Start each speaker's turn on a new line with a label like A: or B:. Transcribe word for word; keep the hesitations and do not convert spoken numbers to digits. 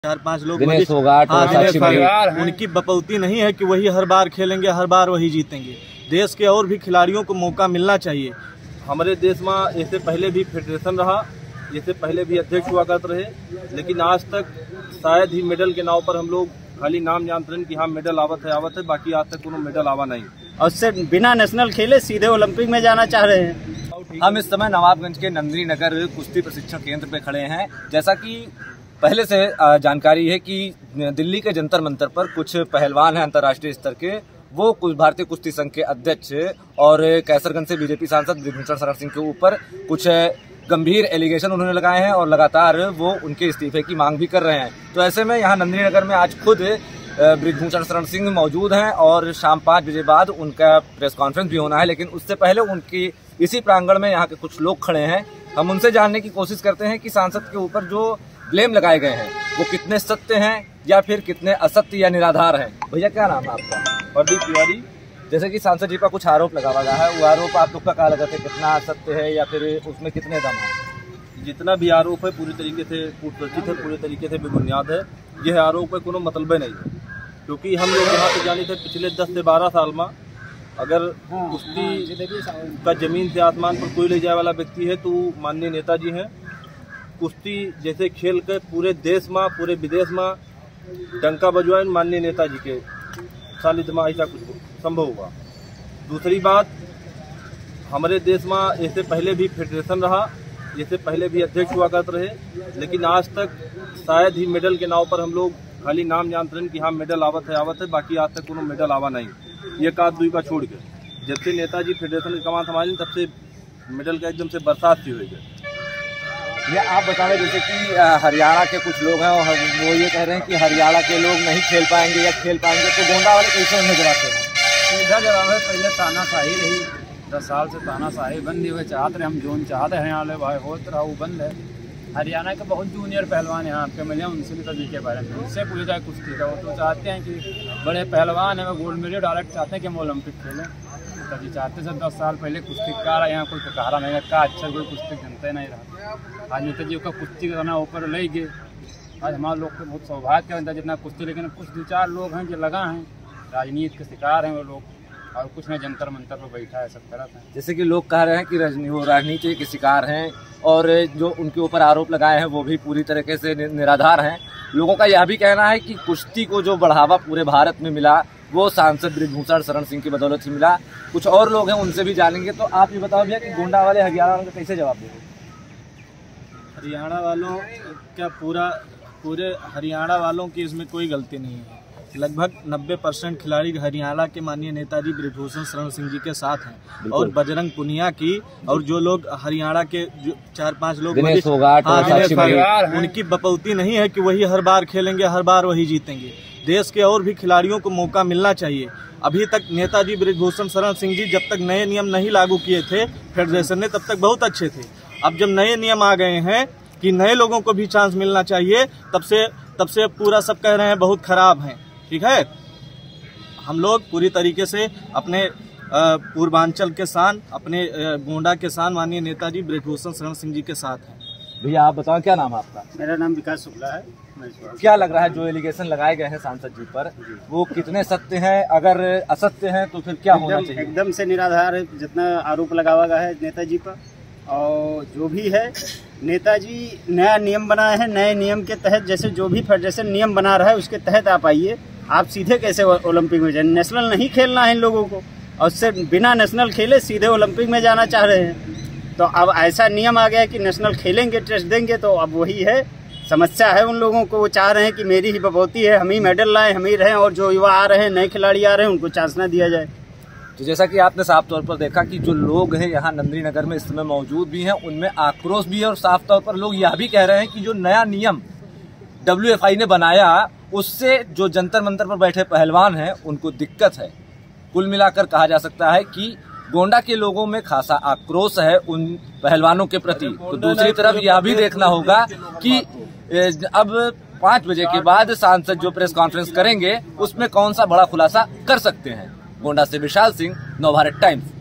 A: चार पांच लोग
B: हाँ,
A: उनकी बपौती नहीं है कि वही हर बार खेलेंगे, हर बार वही जीतेंगे। देश के और भी खिलाड़ियों को मौका मिलना चाहिए।
C: हमारे देश में इससे पहले भी फेडरेशन रहा, इससे पहले भी अध्यक्ष हुआ करते रहे, लेकिन आज तक शायद ही मेडल के नाव पर हम लोग खाली नाम जानते हैं कि हाँ मेडल आवत है आवत है, बाकी आज तक कोनो मेडल आवा नहीं।
B: और उससे बिना नेशनल खेले सीधे ओलंपिक में जाना चाह रहे हैं।
D: हम इस समय नवाबगंज के नंदनी नगर कुश्ती प्रशिक्षण केंद्र पे खड़े हैं। जैसा कि पहले से जानकारी है कि दिल्ली के जंतर मंतर पर कुछ पहलवान हैं अंतर्राष्ट्रीय स्तर के, वो कुछ भारतीय कुश्ती संघ के अध्यक्ष और कैसरगंज से बीजेपी सांसद ब्रिजभूषण शरण सिंह के ऊपर कुछ गंभीर एलिगेशन उन्होंने लगाए हैं और लगातार वो उनके इस्तीफे की मांग भी कर रहे हैं। तो ऐसे में यहाँ नंदनी नगर में आज खुद ब्रिजभूषण शरण सिंह मौजूद हैं और शाम पाँच बजे बाद उनका प्रेस कॉन्फ्रेंस भी होना है, लेकिन उससे पहले उनकी इसी प्रांगण में यहाँ के कुछ लोग खड़े हैं। हम उनसे जानने की कोशिश करते हैं कि सांसद के ऊपर जो ब्लेम लगाए गए हैं वो कितने सत्य हैं या फिर कितने असत्य या निराधार हैं। भैया क्या नाम है आपका?
C: प्रदीप तिवारी।
D: जैसे कि सांसद जी पर कुछ आरोप लगा हुआ है, वो आरोप आप लोग का क्या लगता है, कितना सत्य है या फिर उसमें कितने दम है?
C: जितना भी आरोप है पूरी तरीके से पूर्वचित है, पूरी तरीके से बेबुनियाद है। यह आरोप है कोनो मतलब नहीं है, क्योंकि हम लोग यहाँ पे जाने थे पिछले दस से बारह साल में अगर कुश्ती का जमीन से आसमान पर कोई ले जाए वाला व्यक्ति है तो माननीय नेताजी हैं। कुश्ती जैसे खेल के पूरे देश में पूरे विदेश में डंका बजवाए माननीय नेताजी के सानिध्य में ऐसा कुछ संभव हुआ। दूसरी बात, हमारे देश में इससे पहले भी फेडरेशन रहा, इससे पहले भी अध्यक्ष हुआ करते रहे, लेकिन आज तक शायद ही मेडल के नाव पर हम लोग खाली नाम जानते हैं कि हाँ मेडल आवत है आवत है, बाकी आज तक कोनो मेडल आवा नहीं। ये का दुई का छोड़ के जब से नेताजी फेडरेशन की कमान संभाली तब से मेडल का एकदम से बरसात सी हुई है।
D: ये आप बताएं, जैसे कि हरियाणा के कुछ लोग हैं और वो ये कह रहे हैं कि हरियाणा के लोग नहीं खेल पाएंगे या खेल पाएंगे, तो गोंडा वाले कैसे उन्हें जवाब दे रहे हैं?
E: सीधा जवाब है, पहले तानाशाही रही, दस साल से तानाशाही बंद हुए चाहते रहे, हम जोन चाहते हैं यहाँ भाई होत रहा वो बंद है। हरियाणा के बहुत जूनियर पहलवान यहाँ आपके मिले, उनसे भी तभी के बारे में उनसे पूछा जाए कुश्ती का, वो तो चाहते हैं कि बड़े पहलवान हैं, वो गोल्ड मेडल डायरेक्ट चाहते हैं कि हम ओलंपिक खेलें। तभी चाहते सर दस साल पहले कुश्ती का यहाँ कोई कहारा नहीं का अच्छा कोई कुश्ती जनता नहीं रहा। आज नेताजी का कुश्ती करना ऊपर ले गए, आज हमारे लोग को बहुत सौभाग्य होता है जितना कुश्ती, लेकिन कुछ दो चार लोग हैं जो लगा हैं राजनीति के शिकार हैं वो लोग, और कुछ नहीं जंतर मंतर पर बैठा है सब तरह है।
D: जैसे कि लोग कह रहे हैं कि रजनी वो राजनीति के शिकार हैं और जो उनके ऊपर आरोप लगाए हैं वो भी पूरी तरीके से निराधार हैं। लोगों का यह भी कहना है कि कुश्ती को जो बढ़ावा पूरे भारत में मिला वो सांसद ब्रिजभूषण शरण सिंह की बदौलत ही मिला। कुछ और लोग हैं उनसे भी जानेंगे। तो आप ये बताओ भैया कि गोंडा वाले हरियाणा वालों को कैसे जवाब देंगे?
A: हरियाणा वालों क्या पूरा पूरे हरियाणा वालों की इसमें कोई गलती नहीं है। लगभग नब्बे परसेंट खिलाड़ी हरियाणा के माननीय नेताजी ब्रिजभूषण शरण सिंह जी के साथ हैं और बजरंग पुनिया की और जो लोग हरियाणा के जो चार पांच लोग हाँ, उनकी बपौती नहीं है कि वही हर बार खेलेंगे, हर बार वही जीतेंगे। देश के और भी खिलाड़ियों को मौका मिलना चाहिए। अभी तक नेताजी ब्रिजभूषण शरण सिंह जी जब तक नए नियम नहीं लागू किए थे फेडरेशन ने, तब तक बहुत अच्छे थे। अब जब नए नियम आ गए हैं कि नए लोगों को भी चांस मिलना चाहिए, तब से तब से पूरा सब कह रहे हैं बहुत खराब हैं। ठीक है, हम लोग पूरी तरीके से अपने पूर्वांचल के शान, अपने गोंडा के शान माननीय नेताजी ब्रिजभूषण शरण सिंह जी के साथ हैं।
D: भैया आप बताओ क्या नाम है आपका?
E: मेरा नाम विकास शुक्ला है।
D: क्या लग रहा है जो एलिगेशन लगाए गए हैं सांसद जी पर वो कितने सत्य हैं? अगर असत्य हैं तो फिर क्या होना चाहिए?
E: एकदम से निराधार है जितना आरोप लगाया गया है नेताजी पर। और जो भी है नेताजी नया नियम बनाए हैं, नए नियम के तहत जैसे जो भी फेडरेशन नियम बना रहा है उसके तहत आप आइए। आप सीधे कैसे ओलंपिक में जाए? नेशनल नहीं खेलना है इन लोगों को, और उससे बिना नेशनल खेले सीधे ओलंपिक में जाना चाह रहे हैं। तो अब ऐसा नियम आ गया है कि नेशनल खेलेंगे, टेस्ट देंगे, तो अब वही है समस्या है उन लोगों को। वो चाह रहे हैं कि मेरी ही बपौती है, हम ही मेडल लाएं, हम ही रहें, और जो युवा आ रहे हैं नए खिलाड़ी आ रहे हैं उनको चांस ना दिया जाए।
D: तो जैसा कि आपने साफ तौर पर देखा कि जो लोग हैं यहाँ नंदनी नगर में इस समय मौजूद भी हैं, उनमें आक्रोश भी है और साफ तौर पर लोग यह भी कह रहे हैं कि जो नया नियम डब्ल्यू एफ आई ने बनाया उससे जो जंतर मंतर पर बैठे पहलवान हैं उनको दिक्कत है। कुल मिलाकर कहा जा सकता है कि गोंडा के लोगों में खासा आक्रोश है उन पहलवानों के प्रति। तो दूसरी तरफ यह भी देखना होगा कि अब पाँच बजे के बाद सांसद जो प्रेस कॉन्फ्रेंस करेंगे उसमें कौन सा बड़ा खुलासा कर सकते हैं। गोंडा से विशाल सिंह, नवभारत टाइम्स।